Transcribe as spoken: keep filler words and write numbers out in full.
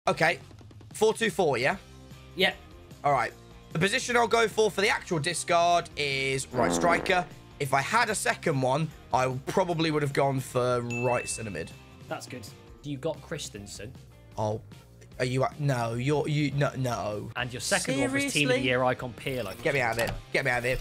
Okay. four two four, yeah? Yeah. All right. The position I'll go for for the actual discard is right striker. If I had a second one, I probably would have gone for right centre mid. That's good. You got Christensen. Oh, are you? No, you're you. No, no. And your second Seriously? one was Team of the Year icon Pirlo. Get me out of here. Get me out of here.